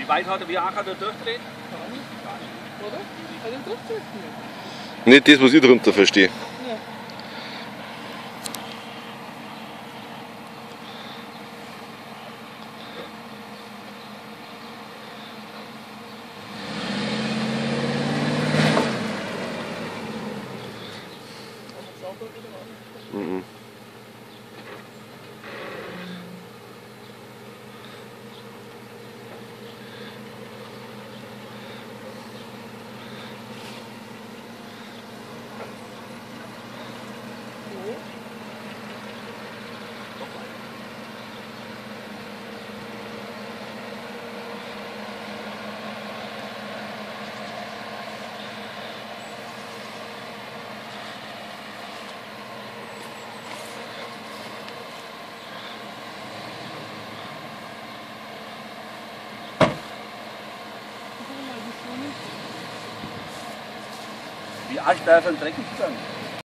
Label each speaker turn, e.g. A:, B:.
A: Wie weit wie arg hat er durchdreht?
B: Oder? Hat er durchdreht?
C: Nicht das, was ich darunter verstehe.
B: Ja.
C: Mhm.
A: Wie arg darf ein Dreckig sein?